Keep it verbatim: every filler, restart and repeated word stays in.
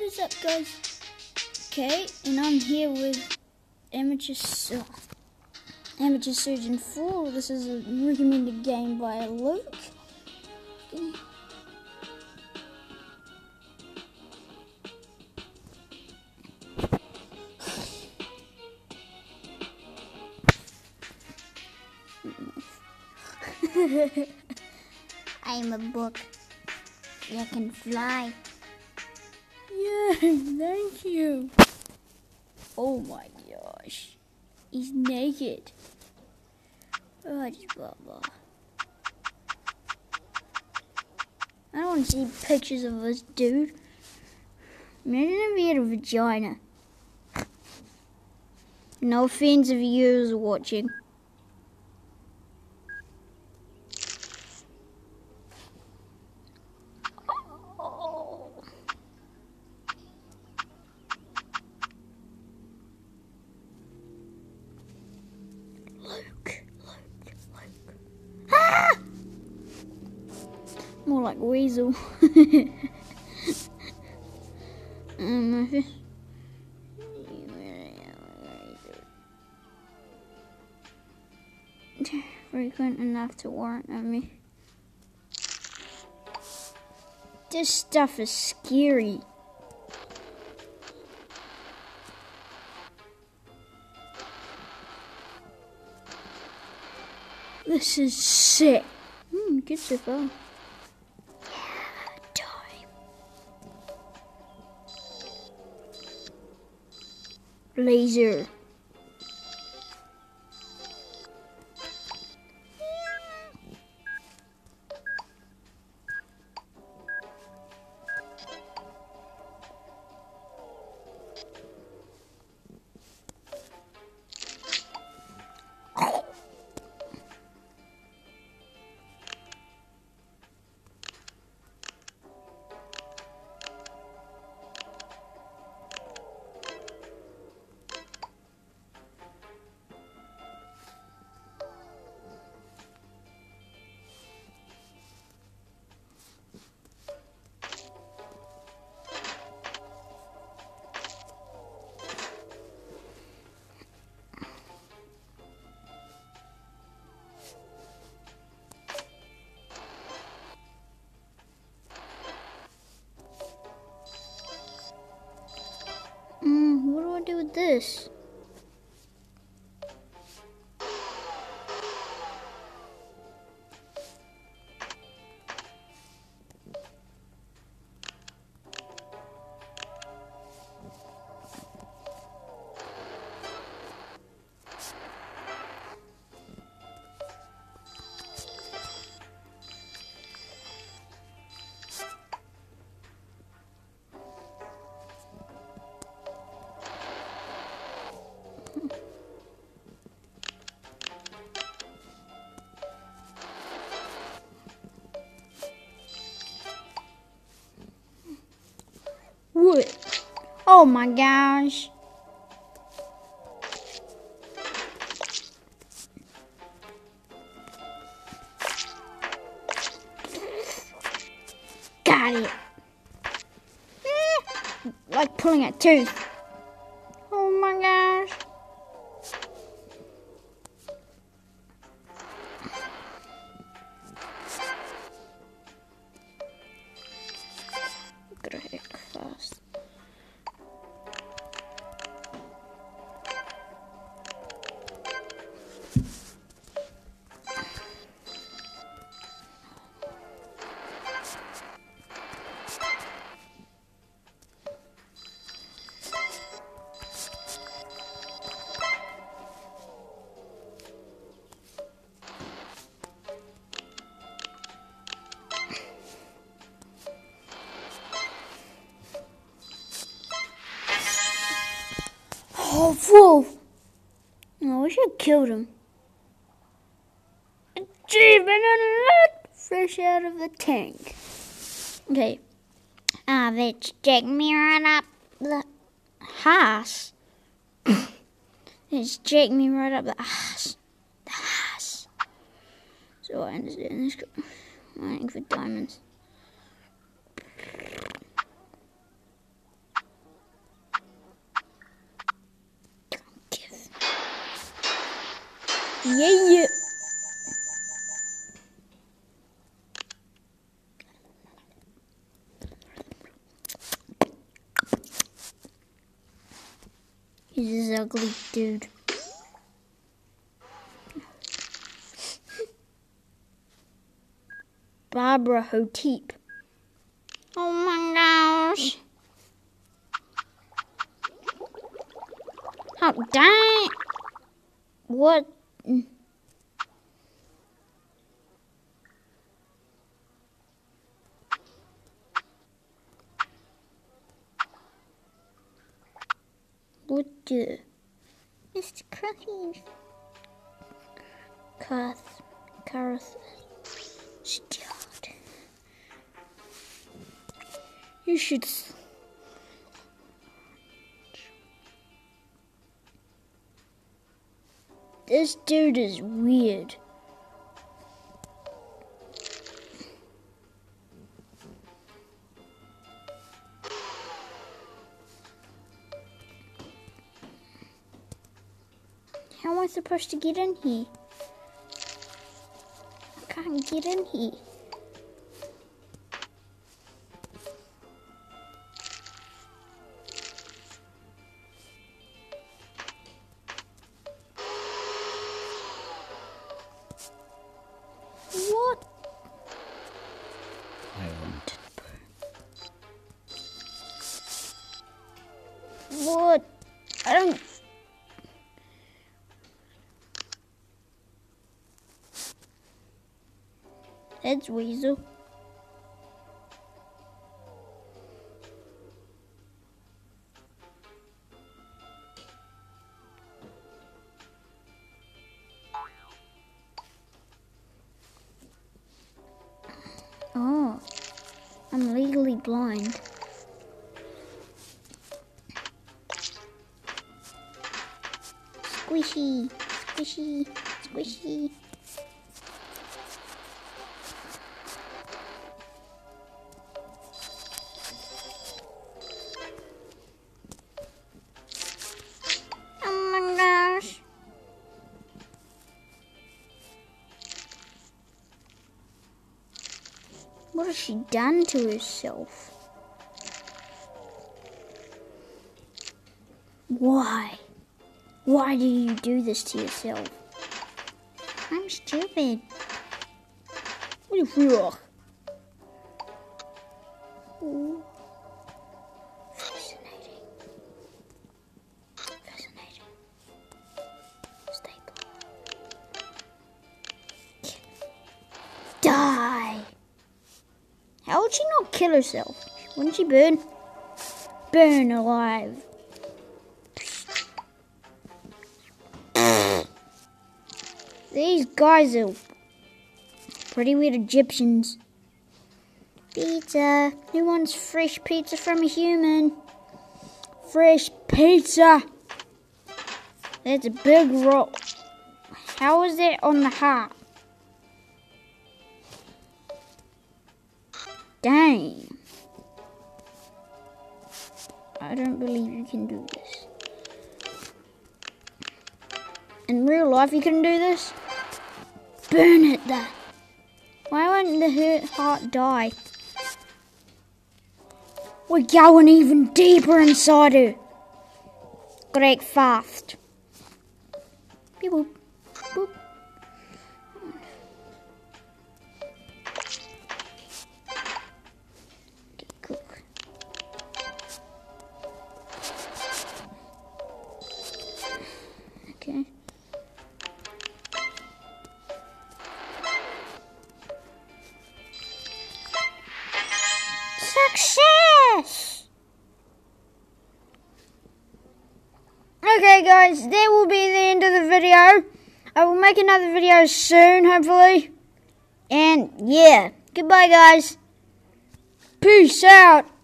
is up, guys? Okay, and I'm here with Amateur Sur Amateur Surgeon four. This is a recommended game by Luke. Okay. I'm a book. You can fly. Yeah, thank you. Oh my gosh. He's naked. Oh, just blah blah. I don't want to see pictures of this dude. Imagine if he had a vagina. No offense if you are watching. Luke, Luke, Luke. Ah! More like Weasel. um, frequent enough to warrant me. This stuff is scary. This is sick. Hmm, good so far. Yeah, time. Laser. Mm, what do I do with this? Wood. Oh my gosh. Got it. Eh, like pulling a tooth. Oh my gosh. Gotta heck fast. Oh, whoa! I wish I killed him. Achievement unlocked! Fresh out of the tank. Okay. Ah, uh, let's check me right up the ass. Let's check me right up the ass. The ass. So I understand this. Mining for diamonds. Yeah. He's this ugly dude. Barbara Hotep. Oh my gosh. Oh, dang. What? What the? Mister Crunchies. Kath. Karth. Stuart. You should. This dude is weird. How am I supposed to get in here? I can't get in here. What? I want it. What? I don't. That's Weasel. Oh, I'm legally blind. Squishy, squishy, squishy. Oh my gosh. What has she done to herself? Why? Why do you do this to yourself? I'm stupid. What do you feel? Ooh. Fascinating. Fascinating. Staple. Die. How would she not kill herself? Wouldn't she burn? Burn alive. These guys are pretty weird Egyptians. Pizza. Who wants fresh pizza from a human? Fresh pizza. That's a big roll. How is that on the heart? Dang. I don't believe you can do this. In real life you can do this? Burn it then. Why won't the hurt heart die? We're going even deeper inside her. Gotta act fast. Beep boop. Boop. Cook. Okay. Success! Okay guys, that will be the end of the video. I will make another video soon, hopefully. And yeah, goodbye guys. Peace out.